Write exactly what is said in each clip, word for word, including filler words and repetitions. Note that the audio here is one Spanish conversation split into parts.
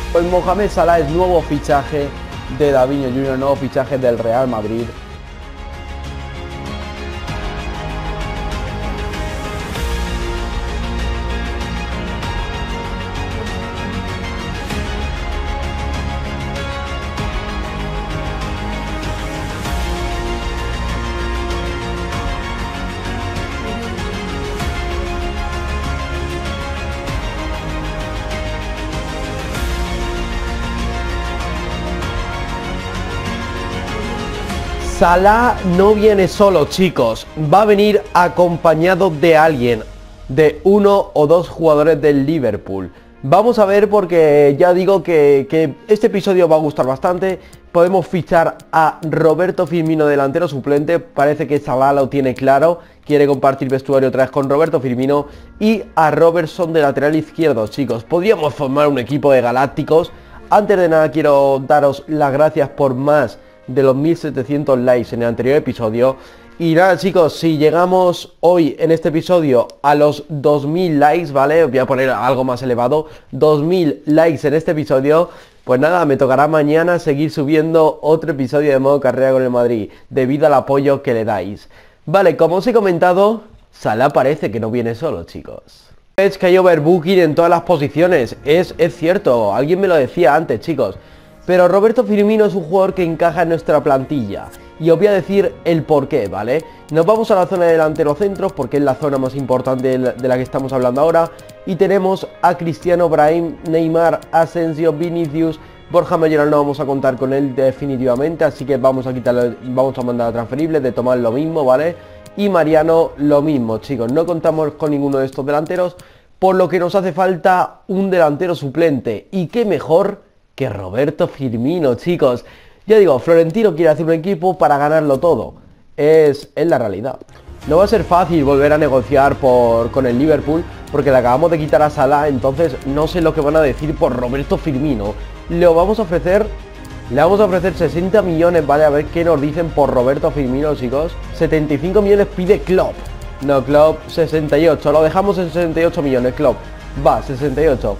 Pues Mohamed Salah es nuevo fichaje de Davinho junior, nuevo fichaje del Real Madrid. Salah no viene solo, chicos, va a venir acompañado de alguien, de uno o dos jugadores del Liverpool. Vamos a ver, porque ya digo que, que este episodio va a gustar bastante. Podemos fichar a Roberto Firmino, delantero suplente. Parece que Salah lo tiene claro, quiere compartir vestuario otra vez con Roberto Firmino. Y a Robertson de lateral izquierdo, chicos. Podríamos formar un equipo de galácticos. Antes de nada quiero daros las gracias por más de los mil setecientos likes en el anterior episodio. Y nada, chicos, si llegamos hoy en este episodio a los dos mil likes, ¿vale? Voy a poner algo más elevado, dos mil likes en este episodio. Pues nada, me tocará mañana seguir subiendo otro episodio de modo carrera con el Madrid, debido al apoyo que le dais. Vale, como os he comentado, Salah parece que no viene solo, chicos. Es que hay overbooking en todas las posiciones, es, es cierto, alguien me lo decía antes, chicos. Pero Roberto Firmino es un jugador que encaja en nuestra plantilla. Y os voy a decir el porqué, ¿vale? Nos vamos a la zona de delantero centros, porque es la zona más importante de la que estamos hablando ahora. Y tenemos a Cristiano, Brahim, Neymar, Asensio, Vinicius, Borja Mayoral no vamos a contar con él definitivamente, así que vamos a quitarlo, vamos a mandar a transferibles, de tomar lo mismo, ¿vale? Y Mariano lo mismo, chicos, no contamos con ninguno de estos delanteros, por lo que nos hace falta un delantero suplente. Y qué mejor que Roberto Firmino, chicos. Ya digo, Florentino quiere hacer un equipo para ganarlo todo. Es, es la realidad. No va a ser fácil volver a negociar por, con el Liverpool, porque le acabamos de quitar a Salah, entonces no sé lo que van a decir por Roberto Firmino. Le vamos a ofrecer, le vamos a ofrecer sesenta millones, ¿vale? A ver qué nos dicen por Roberto Firmino, chicos. setenta y cinco millones pide Klopp. No, Klopp, sesenta y ocho. Lo dejamos en sesenta y ocho millones, Klopp. Va, sesenta y ocho.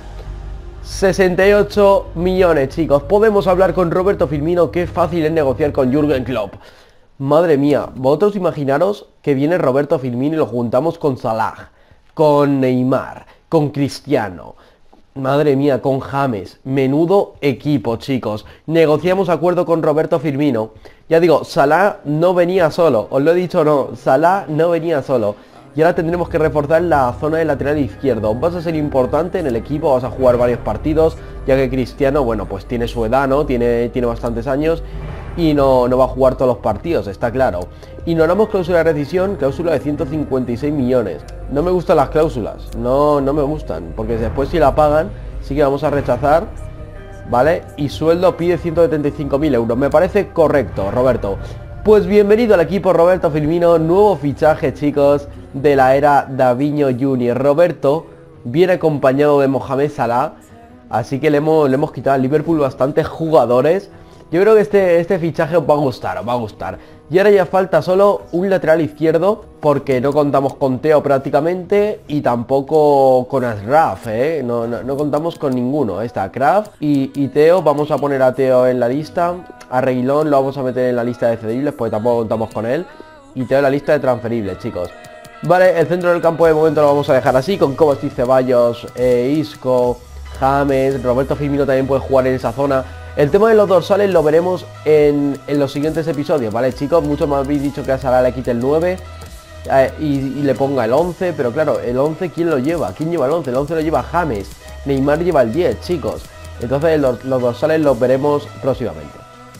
sesenta y ocho millones, chicos. Podemos hablar con Roberto Firmino. Qué fácil es negociar con Jürgen Klopp. Madre mía, vosotros imaginaros que viene Roberto Firmino y lo juntamos con Salah, con Neymar, con Cristiano, madre mía, con James. Menudo equipo, chicos. Negociamos acuerdo con Roberto Firmino. Ya digo, Salah no venía solo, os lo he dicho o no, Salah no venía solo. Y ahora tendremos que reforzar la zona de lateral izquierdo. Vas a ser importante en el equipo, vas a jugar varios partidos, ya que Cristiano, bueno, pues tiene su edad, ¿no? Tiene, tiene bastantes años y no, no va a jugar todos los partidos, está claro. Ignoramos cláusula de rescisión, cláusula de ciento cincuenta y seis millones. No me gustan las cláusulas, no, no me gustan, porque después si la pagan, sí que vamos a rechazar, ¿vale? Y sueldo pide ciento setenta y cinco mil euros. Me parece correcto, Roberto. Pues bienvenido al equipo Roberto Firmino, nuevo fichaje, chicos, de la era Davinho junior Roberto viene acompañado de Mohamed Salah, así que le hemos, le hemos quitado al Liverpool bastantes jugadores. Yo creo que este, este fichaje os va a gustar, os va a gustar. Y ahora ya falta solo un lateral izquierdo, porque no contamos con Theo prácticamente y tampoco con Ashraf, ¿eh? No, no, no contamos con ninguno. Ahí está Kraft y, y Theo. Vamos a poner a Theo en la lista. A Reguilón lo vamos a meter en la lista de cedibles, porque tampoco contamos con él. Y Theo en la lista de transferibles, chicos. Vale, el centro del campo de momento lo vamos a dejar así, con Kovacic, Ceballos, eh, Isco, James, Roberto Firmino también puede jugar en esa zona. El tema de los dorsales lo veremos en, en los siguientes episodios, ¿vale, chicos? Muchos me habéis dicho que a Salah le quite el nueve eh, y, y le ponga el once, pero claro, el once, ¿quién lo lleva? ¿Quién lleva el once? El once lo lleva James, Neymar lleva el diez, chicos. Entonces los, los dorsales los veremos próximamente.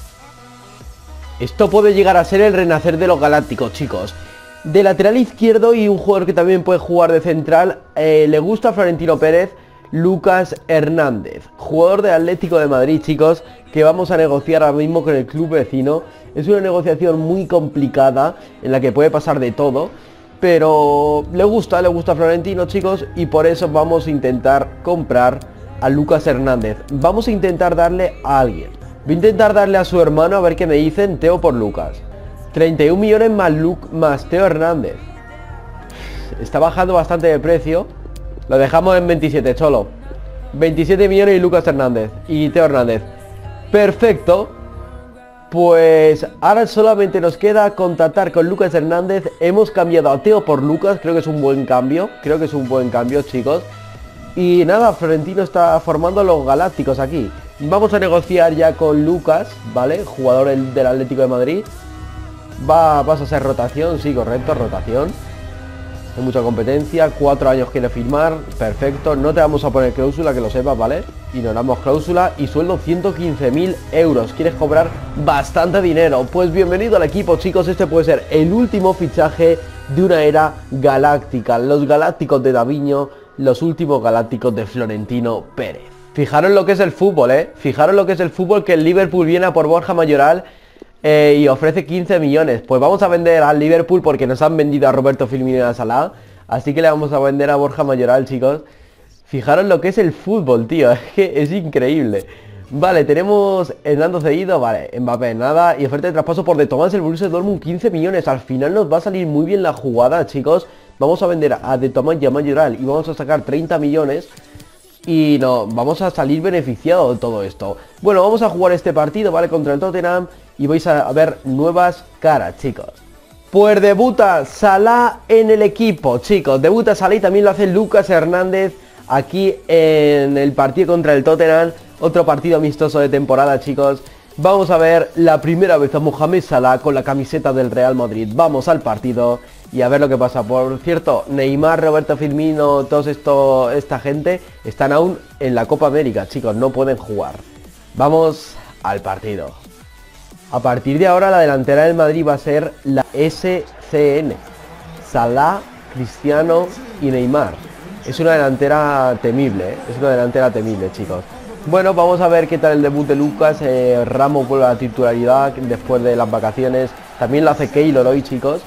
Esto puede llegar a ser el renacer de los galácticos, chicos. De lateral izquierdo y un jugador que también puede jugar de central, eh, le gusta a Florentino Pérez, Lucas Hernández, jugador de Atlético de Madrid, chicos, que vamos a negociar ahora mismo con el club vecino. Es una negociación muy complicada, en la que puede pasar de todo, pero le gusta, le gusta a Florentino, chicos, y por eso vamos a intentar comprar a Lucas Hernández. Vamos a intentar darle a alguien. Voy a intentar darle a su hermano, a ver qué me dicen. Theo por Lucas. treinta y un millones más, Luke, más Theo Hernández. Está bajando bastante de precio. Lo dejamos en veintisiete, cholo. veintisiete millones y Lucas Hernández. Y Teo Hernández. Perfecto. Pues ahora solamente nos queda contactar con Lucas Hernández. Hemos cambiado a Teo por Lucas. Creo que es un buen cambio. Creo que es un buen cambio, chicos. Y nada, Florentino está formando los galácticos aquí. Vamos a negociar ya con Lucas, ¿vale? Jugador del, del Atlético de Madrid. Va, vas a ser rotación, sí, correcto, rotación. Hay mucha competencia, cuatro años quiere firmar, perfecto. No te vamos a poner cláusula, que lo sepas, ¿vale? Ignoramos cláusula y sueldo ciento quince mil euros. Quieres cobrar bastante dinero. Pues bienvenido al equipo, chicos. Este puede ser el último fichaje de una era galáctica. Los galácticos de Davinho, los últimos galácticos de Florentino Pérez. Fijaros lo que es el fútbol, ¿eh? Fijaros lo que es el fútbol, que el Liverpool viene a por Borja Mayoral eh, y ofrece quince millones. Pues vamos a vender al Liverpool porque nos han vendido a Roberto Firmino y a Salah. Así que le vamos a vender a Borja Mayoral, chicos. Fijaros lo que es el fútbol, tío. Es que es increíble. Vale, tenemos Hernando cedido, vale, Mbappé nada. Y oferta de traspaso por De Tomás el Borussia Dortmund, quince millones. Al final nos va a salir muy bien la jugada, chicos. Vamos a vender a De Tomás y a Mayoral y vamos a sacar treinta millones. Y no, vamos a salir beneficiados de todo esto. Bueno, vamos a jugar este partido, ¿vale? Contra el Tottenham. Y vais a ver nuevas caras, chicos. Pues debuta Salah en el equipo, chicos. Debuta Salah y también lo hace Lucas Hernández aquí en el partido contra el Tottenham. Otro partido amistoso de temporada, chicos. Vamos a ver la primera vez a Mohamed Salah con la camiseta del Real Madrid. Vamos al partido y a ver lo que pasa. Por cierto, Neymar, Roberto Firmino, todos esto, esta gente están aún en la Copa América, chicos. No pueden jugar. Vamos al partido. A partir de ahora la delantera del Madrid va a ser la S C N. Salah, Cristiano y Neymar. Es una delantera temible, ¿eh? Es una delantera temible, chicos. Bueno, vamos a ver qué tal el debut de Lucas. eh, Ramos vuelve a la titularidad después de las vacaciones. También lo hace Keylor hoy, chicos.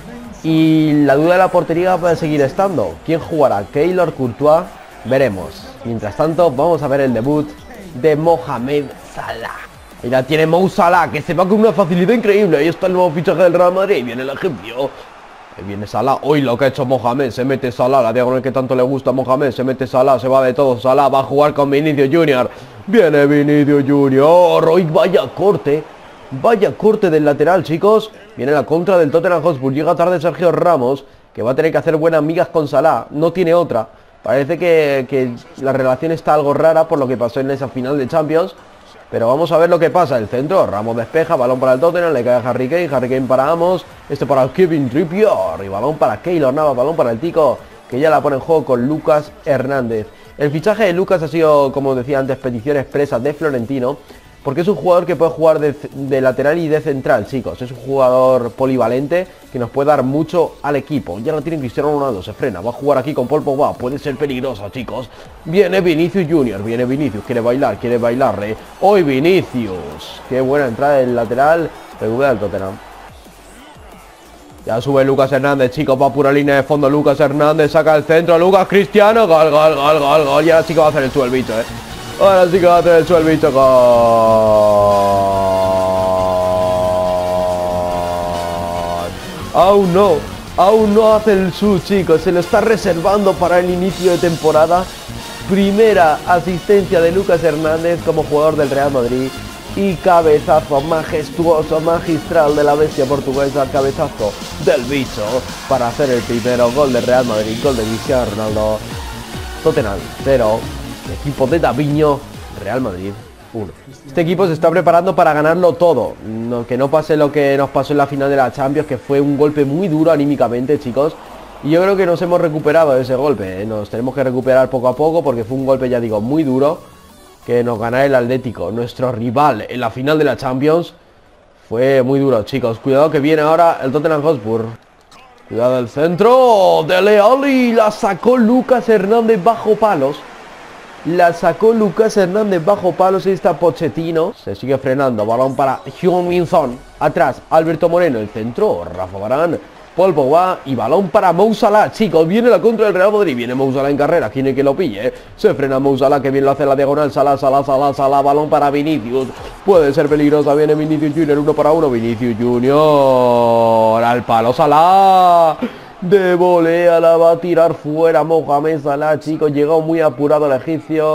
Y la duda de la portería puede seguir estando. ¿Quién jugará? ¿Keylor, Courtois? Veremos. Mientras tanto, vamos a ver el debut de Mohamed Salah. Y la tiene Mo Salah, que se va con una facilidad increíble. Ahí está el nuevo fichaje del Real Madrid. Y viene el egipcio. Ahí viene Salah. Hoy lo que ha hecho Mohamed. Se mete Salah, la diagonal que tanto le gusta a Mohamed. Se mete Salah, se va de todo. Salah va a jugar con Vinicius Junior. Viene Vinicius Junior. Hoy vaya corte. Vaya corte del lateral, chicos. Viene la contra del Tottenham Hotspur. Llega tarde Sergio Ramos, que va a tener que hacer buenas migas con Salah. No tiene otra. Parece que, que la relación está algo rara por lo que pasó en esa final de Champions. Pero vamos a ver lo que pasa. El centro, Ramos despeja, balón para el Tottenham, le cae a Harry Kane, Harry Kane para Amos, este para Kevin Trippier, y balón para Keylor Navas, balón para el Tico, que ya la pone en juego con Lucas Hernández. El fichaje de Lucas ha sido, como decía antes, petición expresa de Florentino, porque es un jugador que puede jugar de, de lateral y de central, chicos. Es un jugador polivalente que nos puede dar mucho al equipo. Ya lo tiene Cristiano Ronaldo, se frena, va a jugar aquí con Paul Pogba, puede ser peligroso, chicos. Viene Vinicius Junior, viene Vinicius, quiere bailar, quiere bailar, ¿eh? Hoy Vinicius, qué buena entrada del lateral, recupera el Tottenham. Ya sube Lucas Hernández, chicos, va pura línea de fondo. Lucas Hernández saca el centro, Lucas Cristiano, gol, gol, gol, gol, gol. Y ahora sí que va a hacer el suelo el bicho, eh. Ahora sí que va a hacer el suelo el bicho, gol. Aún no, aún no hace el su, chicos. Se lo está reservando para el inicio de temporada. Primera asistencia de Lucas Hernández como jugador del Real Madrid. Y cabezazo majestuoso, magistral de la bestia portuguesa, cabezazo del bicho para hacer el primero gol del Real Madrid, gol de Cristiano Ronaldo. Tottenham cero, equipo de Davinho, Real Madrid uno. Este equipo se está preparando para ganarlo todo, no, que no pase lo que nos pasó en la final de la Champions, que fue un golpe muy duro anímicamente, chicos. Y yo creo que nos hemos recuperado de ese golpe, ¿eh? Nos tenemos que recuperar poco a poco porque fue un golpe, ya digo, muy duro. Que nos ganara el Atlético, nuestro rival en la final de la Champions. Fue muy duro, chicos. Cuidado que viene ahora el Tottenham Hotspur. Cuidado el centro de Leali. La sacó Lucas Hernández bajo palos. La sacó Lucas Hernández bajo palos. Ahí está Pochettino. Se sigue frenando. Balón para Heung-min Son. Atrás, Alberto Moreno. El centro, Rafa Varane. Paul Pogba y balón para Mo Salah, chicos. Viene la contra del Real Madrid. Viene Mo Salah en carrera. Tiene que lo pille. Se frena Mo Salah, que bien lo hace la diagonal. Salah, Salah, Salah, Salah. Balón para Vinicius. Puede ser peligrosa. Viene Vinicius Junior. Uno para uno. Vinicius Junior. Al palo Salah. De volea la va a tirar fuera Mohamed Salah, chicos. Llegó muy apurado el egipcio.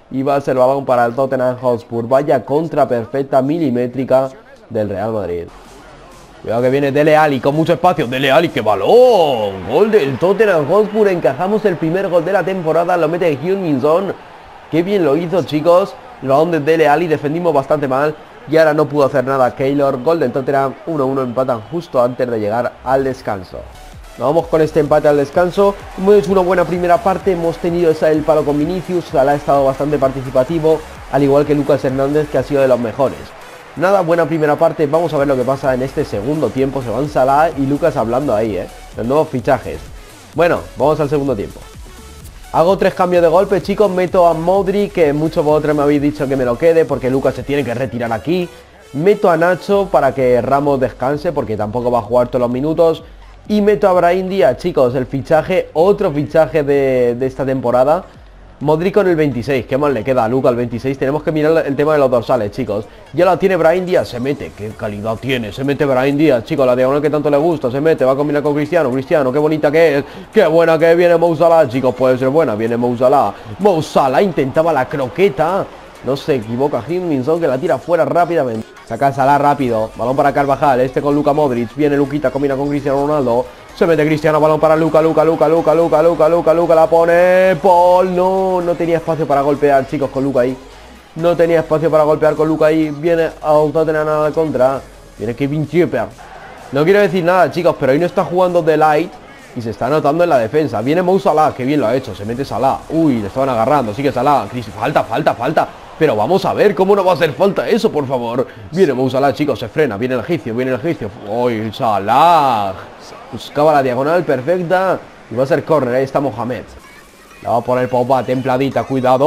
Y va a ser balón para el Tottenham Hotspur. Vaya contra perfecta milimétrica del Real Madrid. Cuidado que viene Dele Alli con mucho espacio. Dele Alli, ¡qué balón! Gol del Tottenham Hotspur. Encajamos el primer gol de la temporada. Lo mete Heung-min Son. Qué bien lo hizo, chicos. El balón de Dele Alli. Defendimos bastante mal. Y ahora no pudo hacer nada Keylor. Gol del Tottenham. uno uno, empatan justo antes de llegar al descanso. Nos vamos con este empate al descanso. Hemos hecho una buena primera parte. Hemos tenido esa el palo con Vinicius. Salah ha estado bastante participativo. Al igual que Lucas Hernández, que ha sido de los mejores. Nada, buena primera parte. Vamos a ver lo que pasa en este segundo tiempo. Se van Salah y Lucas hablando ahí, ¿eh? Los nuevos fichajes. Bueno, vamos al segundo tiempo. Hago tres cambios de golpe, chicos. Meto a Modric, que muchos de vosotros me habéis dicho que me lo quede porque Lucas se tiene que retirar aquí. Meto a Nacho para que Ramos descanse porque tampoco va a jugar todos los minutos. Y meto a Brahim Díaz, chicos. El fichaje, otro fichaje de, de esta temporada. Modric con el veintiséis, ¿qué más le queda a Luca el veintiséis? Tenemos que mirar el tema de los dorsales, chicos. Ya la tiene Brahim Díaz, se mete, qué calidad tiene, se mete Brahim Díaz, chicos, la diagonal que tanto le gusta, se mete, va a combinar con Cristiano, Cristiano, qué bonita que es, qué buena que viene Mo Salah, chicos, puede ser buena, viene Mo Salah. Mo Salah intentaba la croqueta, no se equivoca Heung-min Son, que la tira fuera rápidamente. Saca Salah rápido, balón para Carvajal, este con Luka Modric, viene Luquita, combina con Cristiano Ronaldo. Se mete Cristiano, balón para Luca, Luca, Luca, Luca, Luca, Luca, Luca, Luca, la pone Paul, no, no tenía espacio para golpear, chicos, con Luca ahí. No tenía espacio para golpear con Luca ahí, viene a Tottenham nada de contra, viene Kevin Trippier. No quiero decir nada, chicos, pero hoy no está jugando de light y se está notando en la defensa. Viene Mo Salah, que bien lo ha hecho, se mete Salah, uy, le estaban agarrando, sigue Salah, falta, falta, falta. Pero vamos a ver, ¿cómo no va a hacer falta eso, por favor? Viene Mo Salah, chicos, se frena, viene el egipcio, viene el egipcio. ¡Uy, Salah! Buscaba la diagonal perfecta y va a ser córner, ahí está Mohamed. La va a poner Pogba, templadita, cuidado.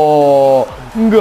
¡Gol!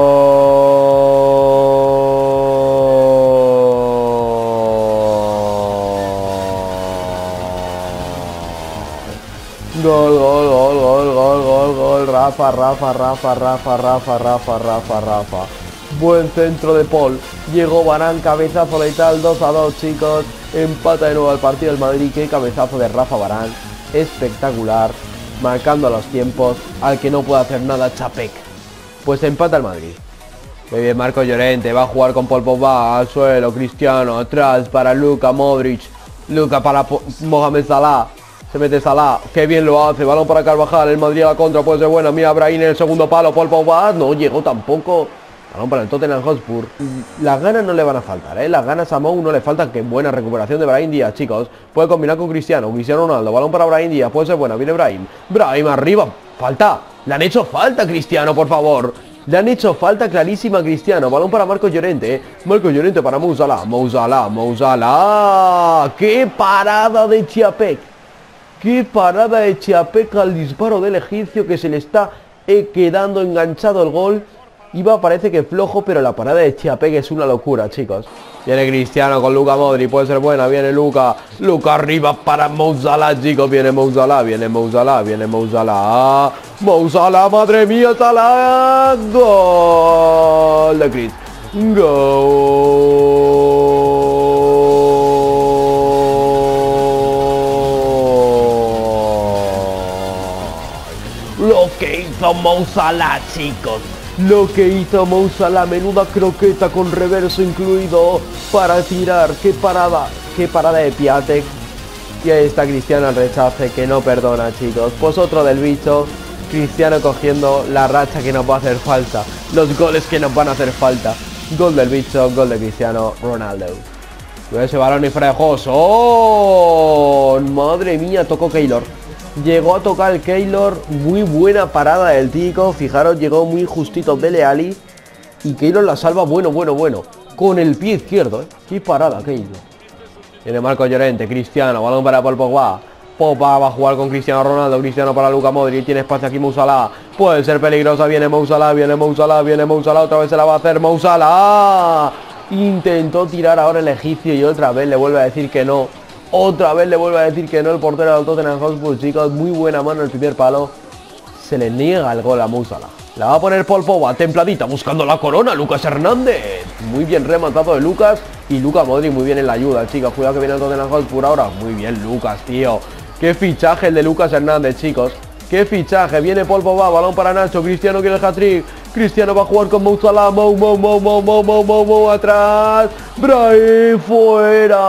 Gol, gol, gol, gol, gol, gol, gol. Rafa, Rafa, Rafa, Rafa, Rafa, Rafa, Rafa, Rafa. Buen centro de Paul. Llegó Varane, cabezazo letal, dos a dos, chicos. Empata de nuevo el partido del Madrid. Qué cabezazo de Rafa Varane. Espectacular. Marcando los tiempos. Al que no puede hacer nada, Chapek. Pues empata el Madrid. Muy bien, Marco Llorente. Va a jugar con Paul Pogba. Al suelo, Cristiano. Atrás para Luka Modric. Luka para po Mohamed Salah. Se mete Salah, qué bien lo hace, balón para Carvajal, el Madrid a la contra, puede ser buena, mira Brahim en el segundo palo, Paul Pogba, no llegó tampoco, balón para el Tottenham Hotspur. Las ganas no le van a faltar, ¿eh? Las ganas a Mou no le faltan, que buena recuperación de Brahim Díaz, chicos, puede combinar con Cristiano, Cristiano Ronaldo, balón para Brahim Díaz, puede ser buena, viene Brahim, Brahim arriba, falta, le han hecho falta a Cristiano, por favor. Le han hecho falta clarísima a Cristiano. Balón para Marco Llorente, ¿eh? Marco Llorente para Mo Salah, Mo Salah, Mo Salah. ¡Qué parada de Chiapek! ¡Qué parada de Chiapek al disparo del egipcio, que se le está eh, quedando enganchado el gol! Iba, parece que flojo, pero la parada de Chiapek es una locura, chicos. Viene Cristiano con Luka Modric, puede ser buena, viene Luka. Luka arriba para Mo Salah, chicos, viene Mo Salah, viene Mo Salah, viene Mo Salah. Mo Salah, madre mía, Salah. Gol de Chris. Gol. Lo que hizo Mo Salah, chicos. Lo que hizo Mo Salah, menuda croqueta con reverso incluido para tirar. Qué parada, qué parada de Piatek. Y ahí está Cristiano al rechace, que no perdona, chicos. Pues otro del bicho. Cristiano cogiendo la racha que nos va a hacer falta. Los goles que nos van a hacer falta. Gol del bicho, gol de Cristiano Ronaldo. Ese balón y fuera de juego. ¡Oh! Madre mía, tocó Keylor. Llegó a tocar el Keylor, muy buena parada del tico, fijaros, llegó muy justito Dele Alli y Keylor la salva, bueno, bueno, bueno, con el pie izquierdo, ¿eh? Qué parada, Keylor. Viene Marco Llorente, Cristiano, balón para Paul Pogba. Pogba va a jugar con Cristiano Ronaldo, Cristiano para Luka Modric, tiene espacio aquí Mo Salah, puede ser peligrosa, viene Mo Salah, viene Mo Salah, viene Mo Salah, otra vez se la va a hacer Mo Salah. Intentó tirar ahora el egipcio y otra vez le vuelve a decir que no. Otra vez le vuelve a decir que no el portero del Tottenham Hotspur, chicos. Muy buena mano el primer palo. Se le niega el gol a Mo Salah. La va a poner Paul Pogba, templadita, buscando la corona. Lucas Hernández. Muy bien rematado de Lucas. Y Luka Modric muy bien en la ayuda, chicos. Cuidado que viene el Tottenham Hotspur ahora. Muy bien Lucas, tío. Qué fichaje el de Lucas Hernández, chicos. qué fichaje. Viene Paul Pogba, balón para Nacho. Cristiano quiere el hat-trick. Cristiano va a jugar con Mo Salah. Mo, Mo, Mo, Mo, Mo, Mo, Mo, Mo, atrás. Brahim fuera.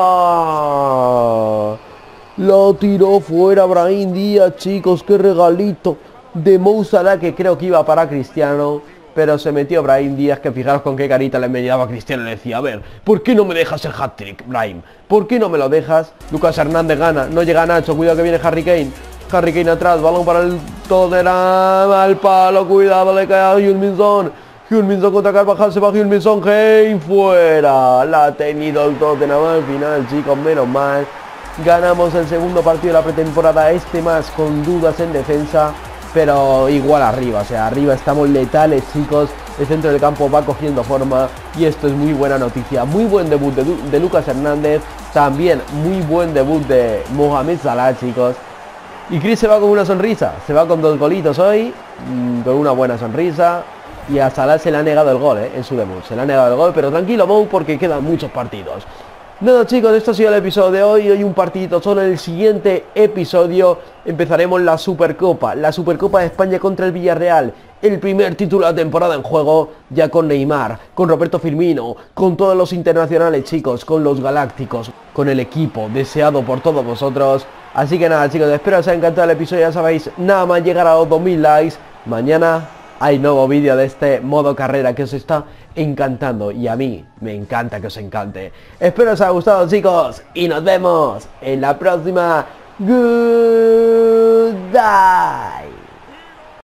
Lo tiró fuera Brahim Díaz, chicos. Qué regalito de Mo Salah, que creo que iba para Cristiano. Pero se metió Brahim Díaz, que fijaros con qué carita le enviaba a Cristiano. Le decía, a ver, ¿por qué no me dejas el hat-trick, Brahim? ¿Por qué no me lo dejas? Lucas Hernández gana, no llega Nacho, cuidado que viene Harry Kane. Harry Kane atrás, balón para el Tottenham, al palo, cuidado, le cae a Heung-min-son. Heung-min-son contra Carvajal, se va Heung-min-son, Kane fuera. La ha tenido el Tottenham al final, chicos, menos mal. Ganamos el segundo partido de la pretemporada, este más con dudas en defensa, pero igual arriba, o sea, arriba estamos letales, chicos. El centro del campo va cogiendo forma y esto es muy buena noticia. Muy buen debut de, de Lucas Hernández, también muy buen debut de Mohamed Salah, chicos. Y Chris se va con una sonrisa, se va con dos golitos hoy, mmm, con una buena sonrisa. Y a Salah se le ha negado el gol, eh, en su debut, se le ha negado el gol, pero tranquilo, Mo, porque quedan muchos partidos. Nada, chicos, esto ha sido el episodio de hoy. Hoy un partidito solo. En el siguiente episodio empezaremos la Supercopa. La Supercopa de España contra el Villarreal. El primer título de la temporada en juego. Ya con Neymar, con Roberto Firmino, con todos los internacionales, chicos, con los galácticos, con el equipo deseado por todos vosotros. Así que nada, chicos, espero que os haya encantado el episodio. Ya sabéis, nada más llegar a los dos mil likes. Mañana hay nuevo vídeo de este modo carrera que os está encantando, y a mí me encanta que os encante. Espero os haya gustado, chicos, y nos vemos en la próxima. Goodbye.